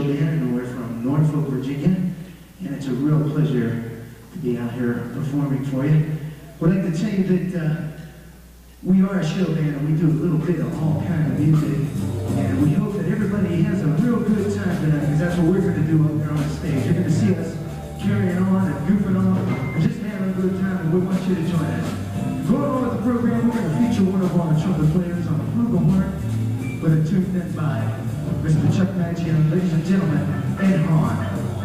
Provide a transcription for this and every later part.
band, and we're from Norfolk, Virginia, and it's a real pleasure to be out here performing for you. We'd like to tell you that we are a show band, and we do a little bit of all kind of music, and we hope that everybody has a real good time tonight, because that's what we're going to do up there on the stage. You're going to see us carrying on and goofing on and just having a good time, and we want you to join us. Going on with the program, we're going to feature one of our trumpet players on the flugelhorn with a tune done by Mr. Chuck Mangione. Ladies and gentlemen, Ed Hahn.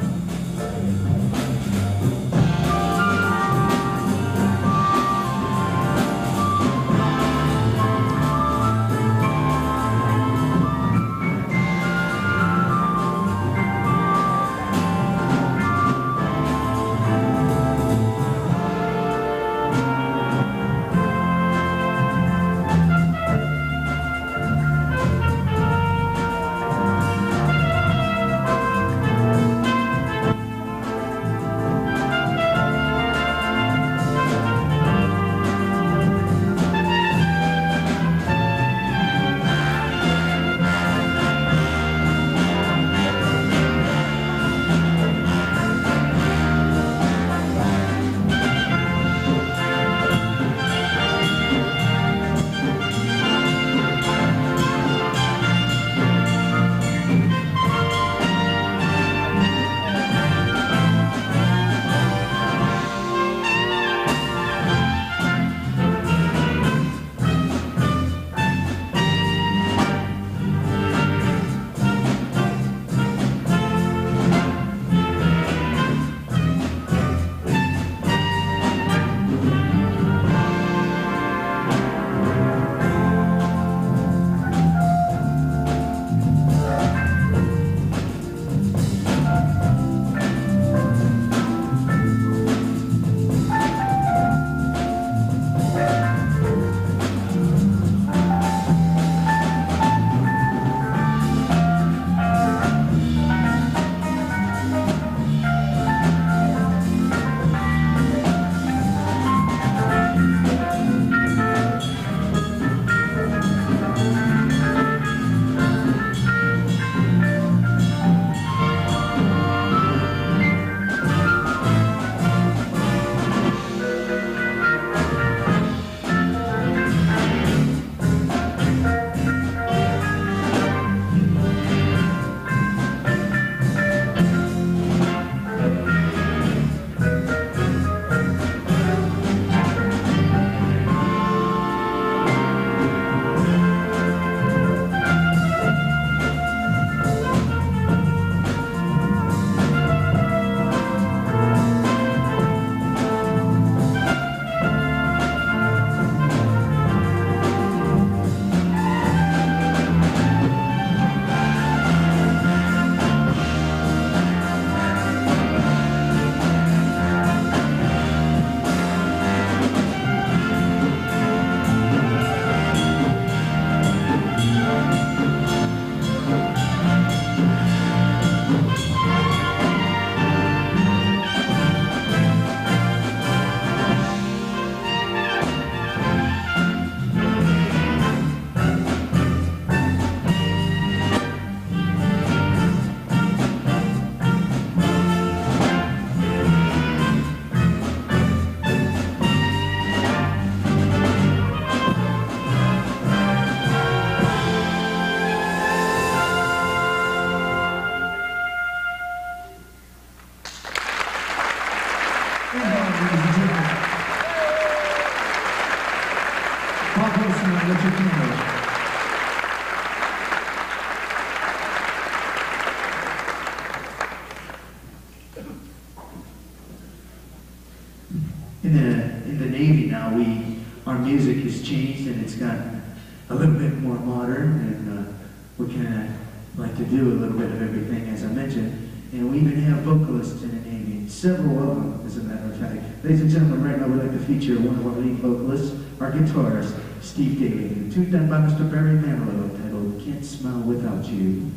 In the Navy now, our music has changed and it's gotten a little bit more modern, and we kind of like to do a little bit of everything, as I mentioned. And we even have vocalists in the Navy, several of them, as a matter of fact. Ladies and gentlemen, right now we'd like to feature one of our lead vocalists, our guitarist, Steve Daly. A tune done by Mr. Barry Manilow titled Can't Smile Without You.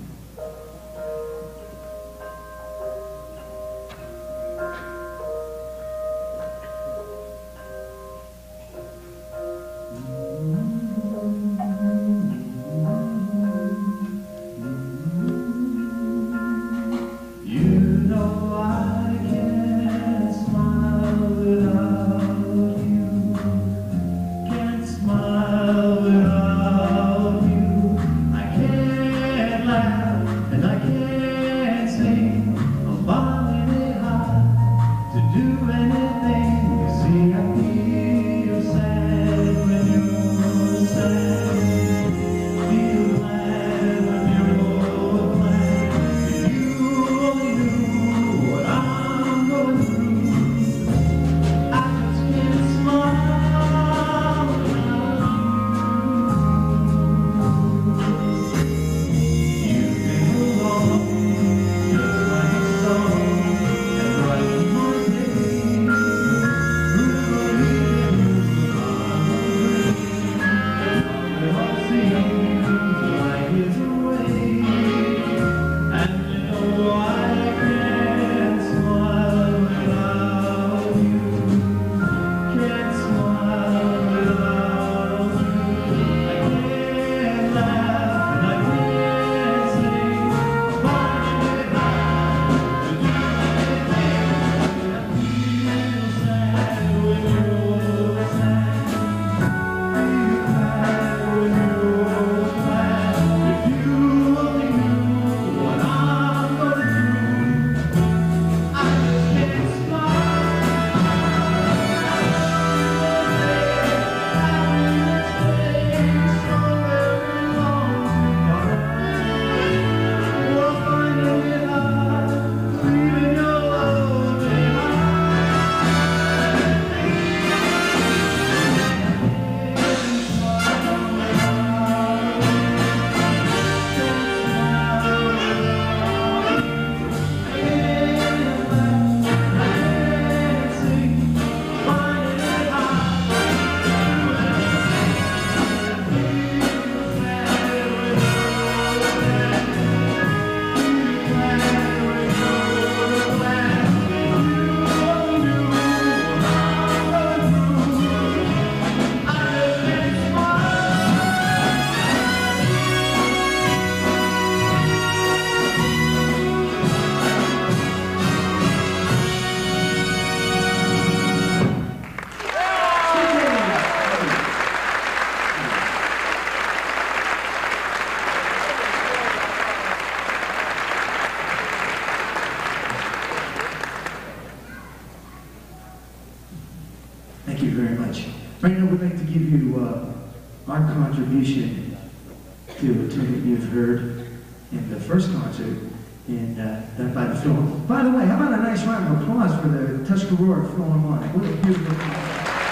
Right now, we'd like to give you our contribution to a tune that you've heard in the first concert done by the film. By the way, how about a nice round of applause for the Tuscarora Philharmonic? What a beautiful concert.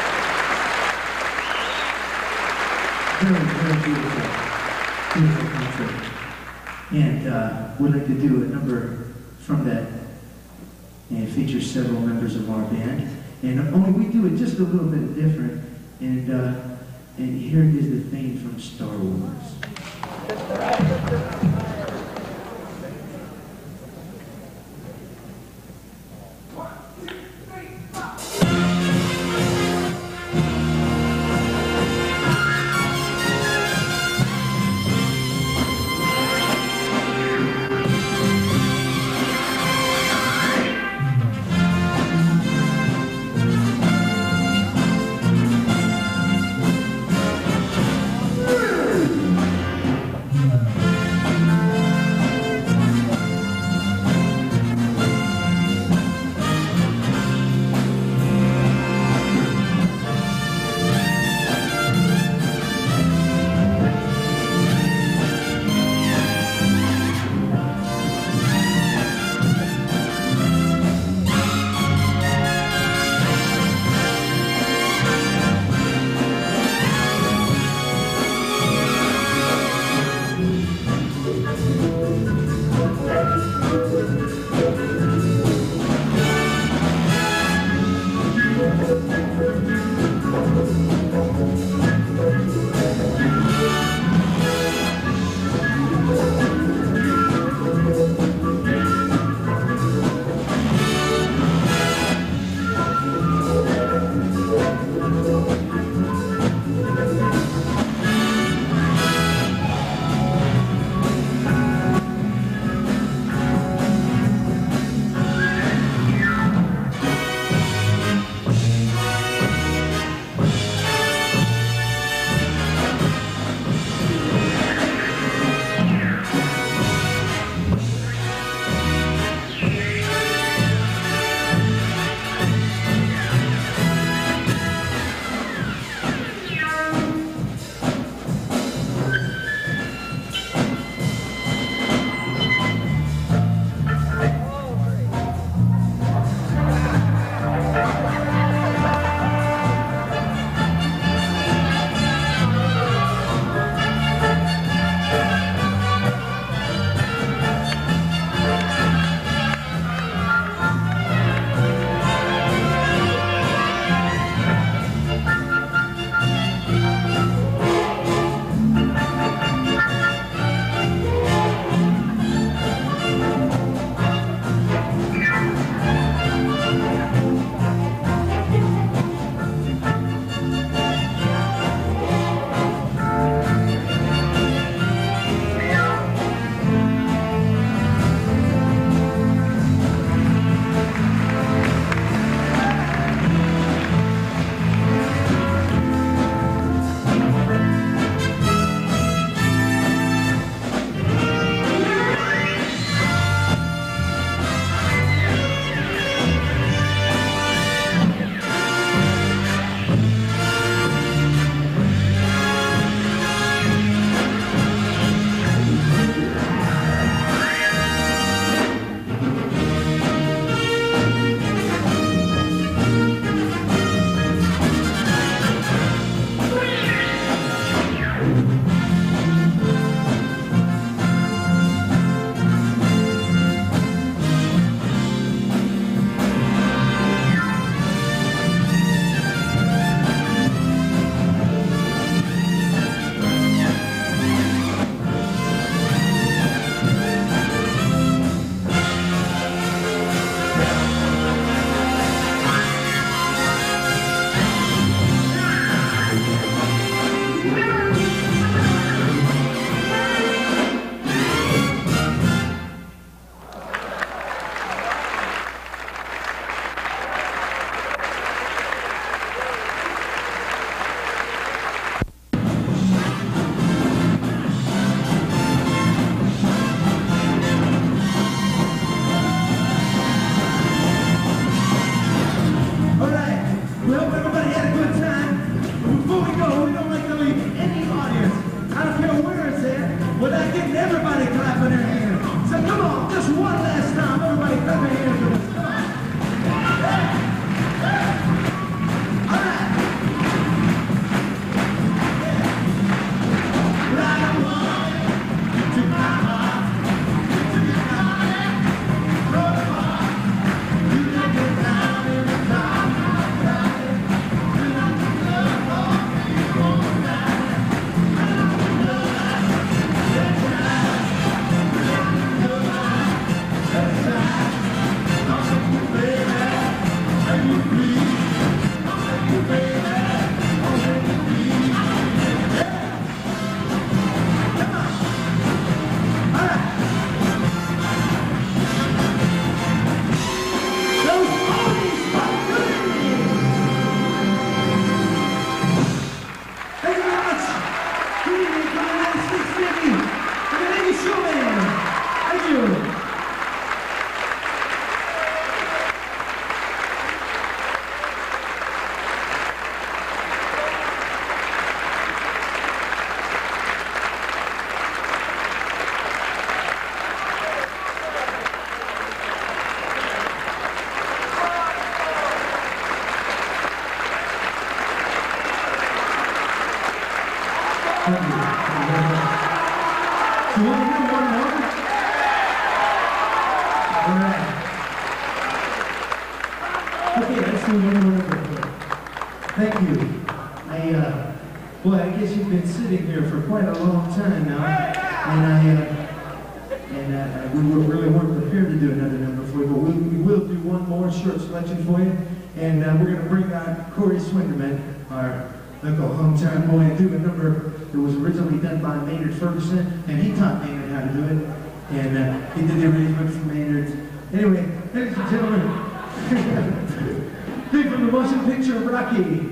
Very, very beautiful. Beautiful concert. And we'd like to do a number from that, and it features several members of our band. And only we do it just a little bit different. And here is the theme from Star Wars. sing anyone over here. Thank you. Boy, I guess you've been sitting here for quite a long time now, and we really weren't prepared to do another number for you, but we will do one more short selection for you, and we're going to bring on Corey Swinderman, our local hometown boy, and do a number that was originally done by Maynard Ferguson, and he taught Maynard how to do it, and he did the arrangement for Maynard. Anyway, ladies and gentlemen, theme from the motion picture Rocky.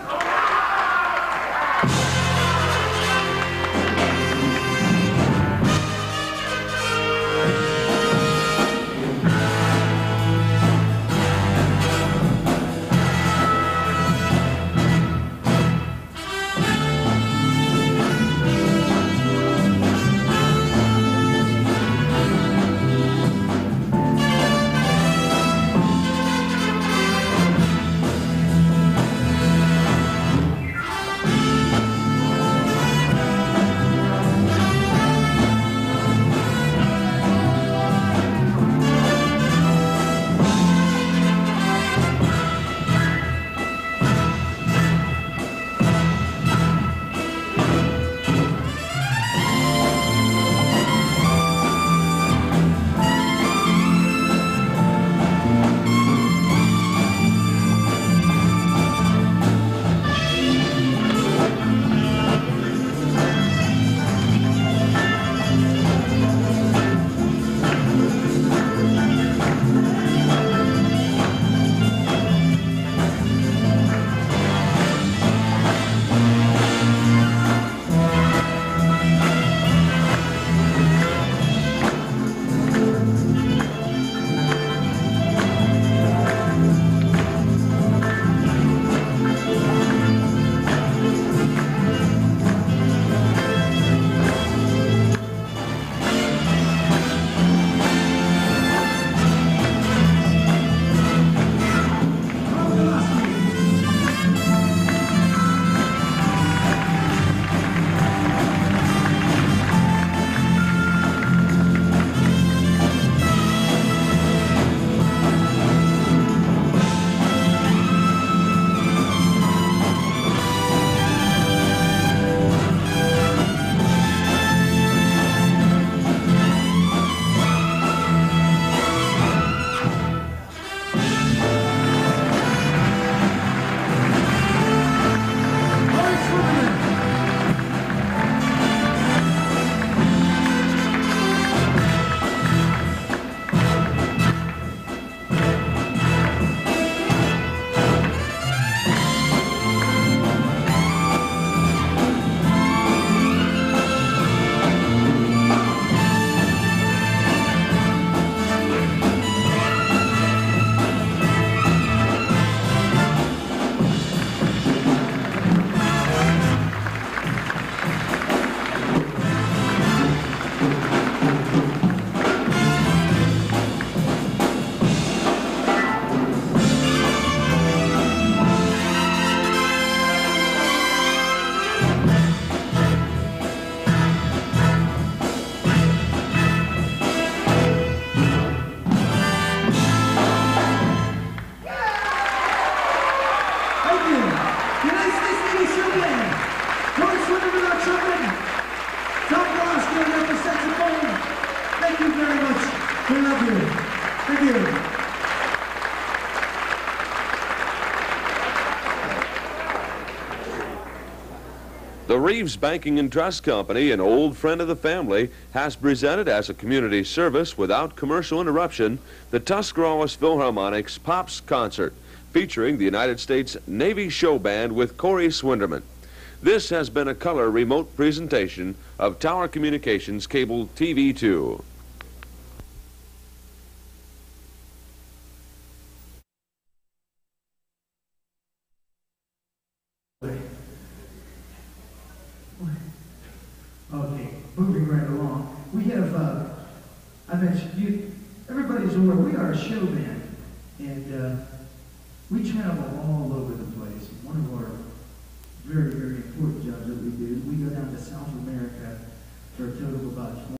Thank you very much. We love you. Thank you. The Reeves Banking and Trust Company, an old friend of the family, has presented as a community service without commercial interruption the Tuscarawas Philharmonic's Pops Concert, featuring the United States Navy Show Band with Corey Swinderman. This has been a color remote presentation of Tower Communications Cable TV 2. Okay, moving right along. We have, I mentioned you, everybody's aware, we are a show band, and we travel all over the place. One of our very, very important jobs that we do, we go down to South America for a total of about